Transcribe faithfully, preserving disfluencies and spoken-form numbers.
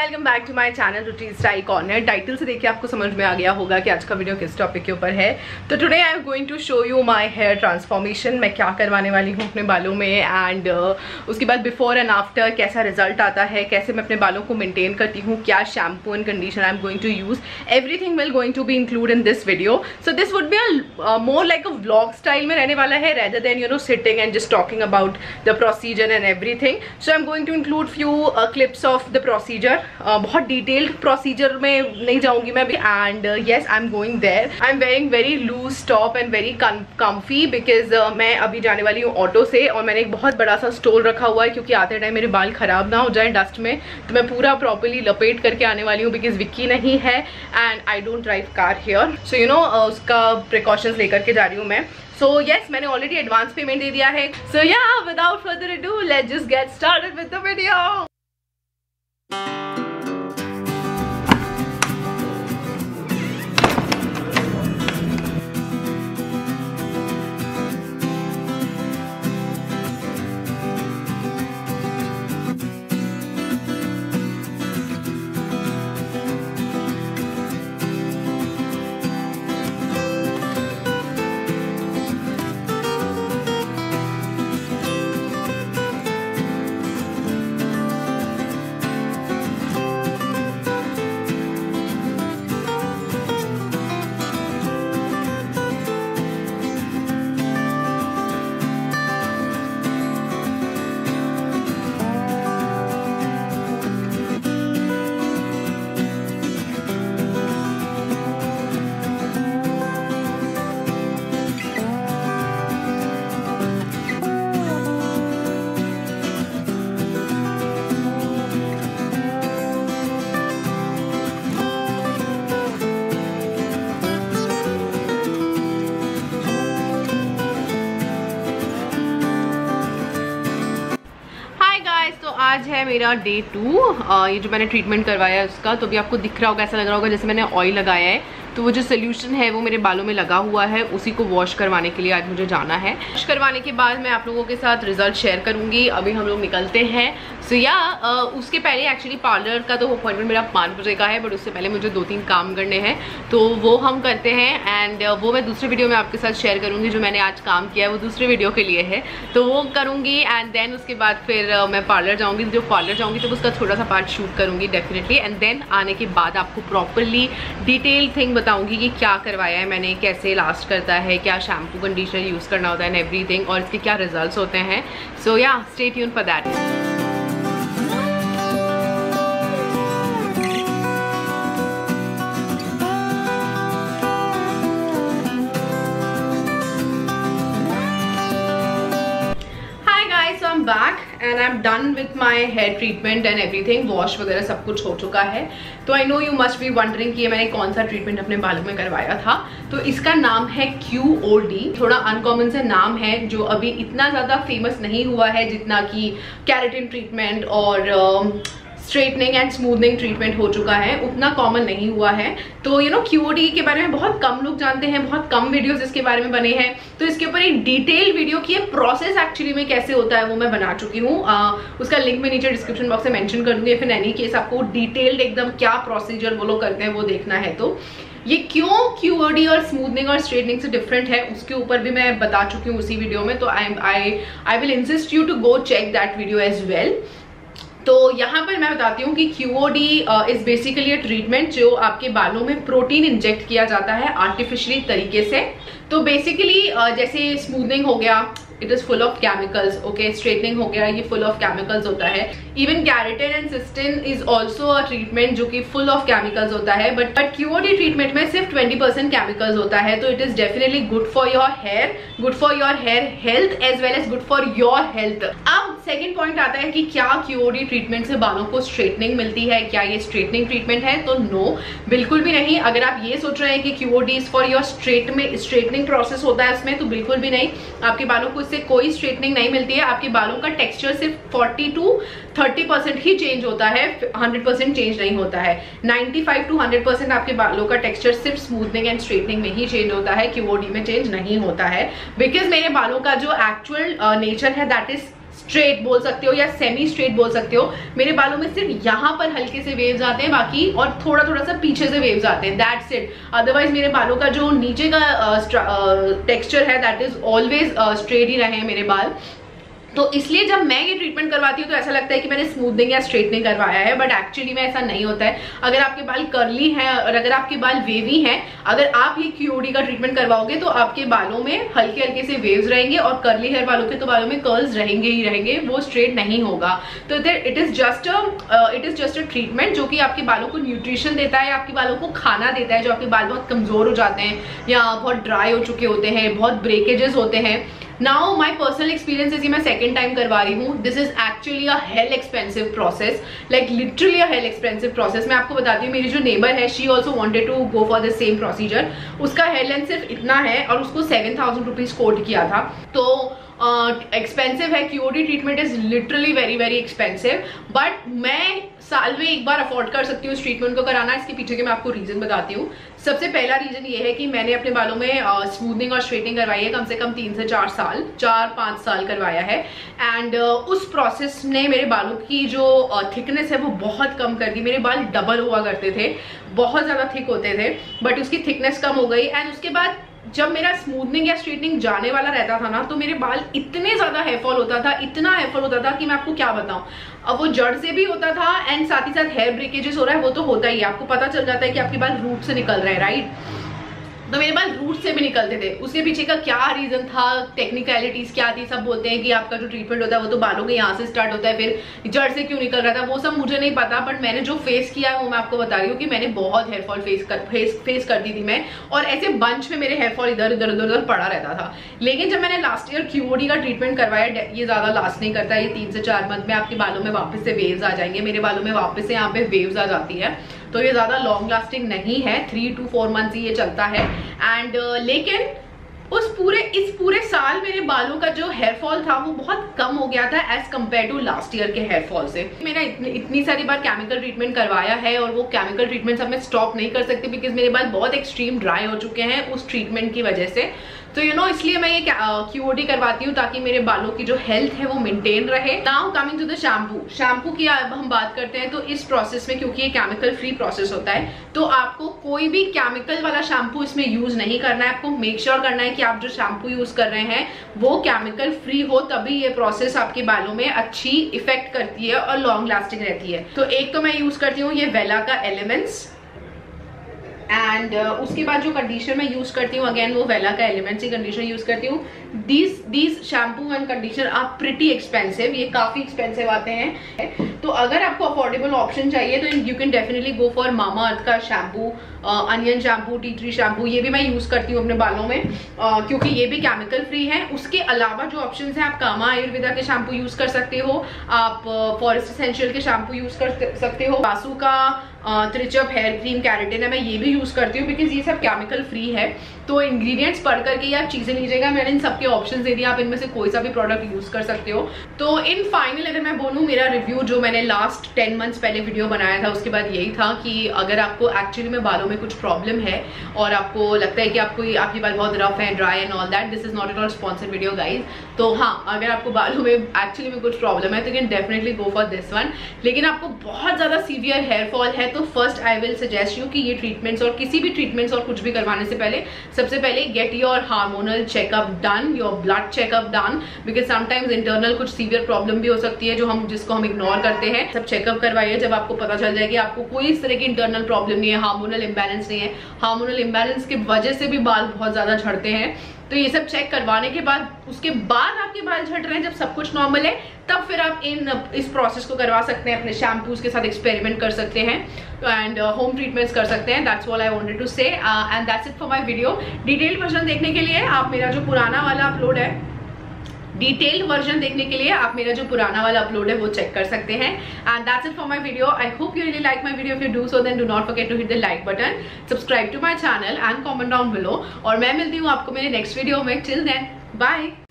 Welcome back to my channel routine style corner. Title से देखिए आपको समझ में आ गया होगा कि आज का वीडियो किस टॉपिक के ऊपर है। तो today I am going to show you my hair transformation. मैं क्या करवाने वाली हूँ अपने बालों में एंड uh, उसके बाद बिफोर एंड आफ्टर कैसा रिजल्ट आता है, कैसे मैं अपने बालों को मेंटेन करती हूँ, क्या shampoo and conditioner I am going to use, everything will going to be include in this video. So this would be a more like a vlog style में रहने वाला है rather than you know sitting and just talking about the procedure and everything. So I am going to include few clips of the procedure. बहुत detailed procedure में नहीं जाऊंगी मैं भी and yes I am going there. I am wearing very loose top and very comfy because मैं अभी जाने वाली हूँ ऑटो से और मैंने एक बहुत बड़ा सा स्टोल रखा हुआ है क्योंकि आते टाइम मेरे बाल खराब ना हो जाए डस्ट में, तो मैं पूरा प्रॉपर्ली लपेट करके आने वाली हूँ बिकॉज विक्की नहीं है and I don't drive car here. So you know उसका प्रिकॉशंस लेकर के जा रही हूँ मैं। So yes, मैंने ऑलरेडी एडवांस पेमेंट दे दिया है। So yeah, without further ado, let's just get started with the video. तो आज है मेरा डे टू। ये जो मैंने ट्रीटमेंट करवाया है उसका, तो भी आपको दिख रहा होगा, ऐसा लग रहा होगा जैसे मैंने ऑयल लगाया है। तो वो जो सोल्यूशन है वो मेरे बालों में लगा हुआ है, उसी को वॉश करवाने के लिए आज मुझे जाना है। वॉश करवाने के बाद मैं आप लोगों के साथ रिजल्ट शेयर करूंगी। अभी हम लोग निकलते हैं। सो या उसके पहले एक्चुअली पार्लर का तो अपॉइंटमेंट मेरा पाँच बजे का है, बट उससे पहले मुझे दो तीन काम करने हैं तो वो हम करते हैं एंड वो मैं दूसरे वीडियो में आपके साथ शेयर करूँगी। जो मैंने आज काम किया है वो दूसरे वीडियो के लिए है, तो वो करूँगी एंड देन उसके बाद फिर मैं पार्लर जाऊँगी। जो पार्लर जाऊँगी तो उसका थोड़ा सा पार्ट शूट करूँगी डेफिनेटली एंड देन आने के बाद आपको प्रॉपरली डिटेल थिंग बताऊँगी कि क्या करवाया है मैंने, कैसे लास्ट करता है, क्या शैम्पू कंडीशनर यूज़ करना होता है एंड एवरीथिंग, और इसके क्या रिजल्ट्स होते हैं। So yeah stay tune for that. So I'm back and I'm done with my hair treatment and everything. Wash वगैरह सब कुछ हो चुका है। तो I know you must be wondering कि मैंने कौन सा ट्रीटमेंट अपने बालों में करवाया था। तो इसका नाम है क्यू ओ डी। थोड़ा अनकॉमन सा नाम है जो अभी इतना ज़्यादा फेमस नहीं हुआ है जितना कि कैरेटिन ट्रीटमेंट और स्ट्रेटनिंग एंड स्मूथनिंग ट्रीटमेंट हो चुका है, उतना कॉमन नहीं हुआ है। तो you know Q O D के बारे में बहुत कम लोग जानते हैं, बहुत कम वीडियोस इसके बारे में बने हैं। तो इसके ऊपर एक डिटेल वीडियो की प्रोसेस एक्चुअली में कैसे होता है वो मैं बना चुकी हूँ। उसका लिंक मैं नीचे डिस्क्रिप्शन बॉक्स में मेंशन कर दूंगी। फिर एनी केस आपको डिटेल्ड एकदम क्या प्रोसीजर वो लोग करते हैं वो देखना है तो ये क्यों क्यू ओ डी और स्मूथनिंग और स्ट्रेटनिंग से डिफरेंट है उसके ऊपर भी मैं बता चुकी हूँ उसी वीडियो में। तो I I I will insist you to go check that video as well. तो यहाँ पर मैं बताती हूँ कि Q O D is basically a treatment जो आपके बालों में प्रोटीन इंजेक्ट किया जाता है आर्टिफिशियली तरीके से। तो बेसिकली uh, जैसे स्मूथनिंग हो गया, it is full of chemicals, okay. Straightening हो गया, ये फुल ऑफ केमिकल्स होता है। Even keratin and cystine is also a treatment जो कि फुल ऑफ केमिकल्स होता है, but but Q O D treatment में सिर्फ ट्वेंटी परसेंट केमिकल्स होता है। तो it is definitely good for your hair, good for your hair health as well as good for your health. अब second point आता है कि क्या क्यू ओ डी ट्रीटमेंट से बालों को स्ट्रेटनिंग मिलती है, क्या ये स्ट्रेटनिंग ट्रीटमेंट है? तो नो, बिल्कुल भी नहीं। अगर आप ये सोच रहे हैं कि Q O D is for your straight में स्ट्रेटनिंग प्रोसेस होता है उसमें, तो बिल्कुल भी नहीं। आपके बालों को इससे कोई स्ट्रेटनिंग नहीं मिलती है। आपके बालों का टेक्सचर सिर्फ फोर्टी टू थर्टी परसेंट ही चेंज होता है, हंड्रेड परसेंट चेंज नहीं होता है। Ninety five to hundred percent आपके बालों का टेक्सचर सिर्फ स्मूथनिंग एंड स्ट्रेटनिंग में ही चेंज होता है, क्यू ओ डी में चेंज नहीं होता है। बिकॉज मेरे बालों का जो एक्चुअल नेचर है दैट इज स्ट्रेट बोल सकते हो या सेमी स्ट्रेट बोल सकते हो। मेरे बालों में सिर्फ यहाँ पर हल्के से वेव्स आते हैं, बाकी और थोड़ा थोड़ा सा पीछे से वेव्स आते हैं, दैट्स इट। अदरवाइज मेरे बालों का जो नीचे का टेक्सचर है दैट इज ऑलवेज स्ट्रेट ही रहे हैं मेरे बाल। तो इसलिए जब मैं ये ट्रीटमेंट करवाती हूँ तो ऐसा लगता है कि मैंने स्मूथनिंग या स्ट्रेटनिंग करवाया है, बट एक्चुअली में ऐसा नहीं होता है। अगर आपके बाल कर्ली हैं और अगर आपके बाल वेवी हैं, अगर आप ये क्यूओडी का ट्रीटमेंट करवाओगे तो आपके बालों में हल्के हल्के से वेव्स रहेंगे, और कर्ली हेयर वालों के तो बालों में कर्ल्स रहेंगे ही रहेंगे, वो स्ट्रेट नहीं होगा। तो it is just it is just a treatment जो कि आपके बालों को न्यूट्रिशन देता है, आपके बालों को खाना देता है। जो आपके बाल बहुत कमजोर हो जाते हैं या बहुत ड्राई हो चुके होते हैं, बहुत ब्रेकेजेस होते हैं। Now my personal experience is, मैं सेकंड टाइम करवा रही हूँ। This is actually a hell expensive process, like literally a hell expensive process. मैं आपको बताती हूँ, मेरी जो नेबर है she also wanted to go for the same procedure. उसका हेयर लेंथ सिर्फ इतना है और उसको सेवन थाउजेंड रुपीज कोट किया था। तो एक्सपेंसिव uh, है, Q O D treatment is literally very very expensive, but मैं साल में एक बार अफोर्ड कर सकती हूँ इस ट्रीटमेंट को कराना। इसके पीछे के मैं आपको रीजन बताती हूँ। सबसे पहला रीजन ये है कि मैंने अपने बालों में स्मूथनिंग uh, और स्ट्रेटनिंग करवाई है कम से कम तीन से चार साल चार पाँच साल करवाया है, एंड uh, उस प्रोसेस ने मेरे बालों की जो थिकनेस uh, है वो बहुत कम कर दी। मेरे बाल डबल हुआ करते थे, बहुत ज़्यादा थिक होते थे, बट उसकी थिकनेस कम हो गई। एंड उसके बाद जब मेरा स्मूथनिंग या स्ट्रेटनिंग जाने वाला रहता था ना, तो मेरे बाल इतने ज्यादा हेयरफॉल होता था, इतना हेयरफॉल होता था कि मैं आपको क्या बताऊं। अब वो जड़ से भी होता था एंड साथ ही साथ हेयर ब्रेकेजेस हो रहा है, वो तो होता ही है, आपको पता चल जाता है कि आपके बाल रूट से निकल रहे हैं, राइट। तो मेरे बाल रूट से भी निकलते थे। उसके पीछे का क्या रीजन था, टेक्निकलिटीज क्या थी, सब बोलते हैं कि आपका जो ट्रीटमेंट होता है वो तो बालों के यहाँ से स्टार्ट होता है, फिर जड़ से क्यों निकल रहा था, वो सब मुझे नहीं पता। बट मैंने जो फेस किया है वो मैं आपको बता रही हूँ कि मैंने बहुत हेयरफॉल फेस कर फेस फेस करती थी मैं, और ऐसे बंच में मेरे हेयरफॉल इधर उधर उधर उधर पड़ा रहता था। लेकिन जब मैंने लास्ट ईयर क्यूओडी का ट्रीटमेंट करवाया, ये ज्यादा लास्ट नहीं करता, ये तीन से चार मंथ में आपके बालों में वापस से वेव्स आ जाएंगे। मेरे बालों में वापस से यहाँ पे वेव्स आ जाती है, तो ये ज्यादा लॉन्ग लास्टिंग नहीं है, थ्री टू फोर मंथ्स ही ये चलता है। एंड uh, लेकिन उस पूरे इस पूरे साल मेरे बालों का जो हेयरफॉल था वो बहुत कम हो गया था as compare to last year के हेयरफॉल से। मैंने इतनी इतनी सारी बार केमिकल ट्रीटमेंट करवाया है, और वो केमिकल ट्रीटमेंट अब मैं स्टॉप नहीं कर सकती बिकॉज मेरे बाल बहुत एक्सट्रीम ड्राई हो चुके हैं उस ट्रीटमेंट की वजह से। तो यू नो इसलिए मैं ये क्यूओडी करवाती हूँ ताकि मेरे बालों की जो हेल्थ है वो मेंटेन रहे। Now coming to the shampoo shampoo की अब हम बात करते हैं। तो इस प्रोसेस में, क्योंकि ये केमिकल फ्री प्रोसेस होता है, तो आपको कोई भी केमिकल वाला शैम्पू इसमें यूज नहीं करना है। आपको मेक श्योर sure करना है कि आप जो शैम्पू यूज कर रहे हैं वो केमिकल फ्री हो, तभी ये प्रोसेस आपके बालों में अच्छी इफेक्ट करती है और लॉन्ग लास्टिंग रहती है। तो एक तो मैं यूज करती हूँ ये वेला का एलिमेंट्स, एंड uh, उसके बाद जो कंडीशनर मैं यूज करती हूँ, अगेन वो वेला का एलिमेंट्स ही कंडीशनर यूज करती हूँ। These these shampoo and conditioner are pretty expensive, ये काफी एक्सपेंसिव आते हैं। तो अगर आपको अफोर्डेबल ऑप्शन चाहिए तो you can definitely go for Mamaearth का shampoo, onion shampoo, tea tree shampoo, ये भी मैं यूज करती हूँ अपने बालों में uh, क्योंकि ये भी केमिकल फ्री है। उसके अलावा जो ऑप्शन है, आप कामा आयुर्वेदा के शैम्पू यूज कर सकते हो, आप फॉरेस्ट uh, एसेंशियल के शैम्पू यूज कर सकते हो, बासु का त्रिचप हेयर क्रीम कैरेटिन है, मैं ये भी यूज करती हूँ बिकॉज ये सब केमिकल फ्री है। तो इंग्रेडिएंट्स पढ़ करके ही आप चीजें लीजिएगा, मैंने इन सबके ऑप्शंस दे दिए, आप इनमें से कोई सा भी प्रोडक्ट यूज कर सकते हो। तो इन फाइनल अगर मैं बोलूँ, मेरा रिव्यू जो मैंने लास्ट टेन मंथ्स पहले वीडियो बनाया था उसके बाद यही था कि अगर आपको एक्चुअली में बालों में कुछ प्रॉब्लम है और आपको लगता है कि आपको आपके बाल बहुत रफ है, dry and all that, this is not at all sponsored video guys. तो हाँ, अगर आपको बालों में एक्चुअली में कुछ प्रॉब्लम है तो can definitely go for this one. लेकिन आपको बहुत ज्यादा सीवियर हेयर फॉल है तो first I will suggest you कि ये ट्रीटमेंट्स और किसी भी ट्रीटमेंट्स और कुछ भी करवाने से पहले सबसे पहले get your hormonal checkup done, your blood checkup done, because sometimes internal कुछ सीवियर प्रॉब्लम भी हो सकती है जो हम जिसको हम इग्नोर करते हैं। सब चेकअप करवाइए जब आपको पता चल जाए कि आपको कोई इस तरह की इंटरनल प्रॉब्लम नहीं है, हार्मोनल इम्बैलेंस नहीं है। हार्मोनल इम्बैलेंस की वजह से भी बाल बहुत ज्यादा झड़ते हैं, तो ये सब चेक करवाने के बाद, उसके बाद आपके बाल झड़ रहे हैं, जब सब कुछ नॉर्मल है, तब फिर आप इन इस प्रोसेस को करवा सकते हैं, अपने शैम्पूज के साथ एक्सपेरिमेंट कर सकते हैं एंड होम ट्रीटमेंट्स कर सकते हैं। That's all I wanted to say and that's it for my video. Detail version देखने के लिए आप मेरा जो पुराना वाला अपलोड है डिटेल्ड वर्जन देखने के लिए आप मेरा जो पुराना वाला अपलोड है वो चेक कर सकते हैं। And that's it for my video. I hope you really like my video. If you do so then do not forget to hit the like button, subscribe to my channel and comment down below. और मैं मिलती हूँ आपको मेरे next video में। Till then bye.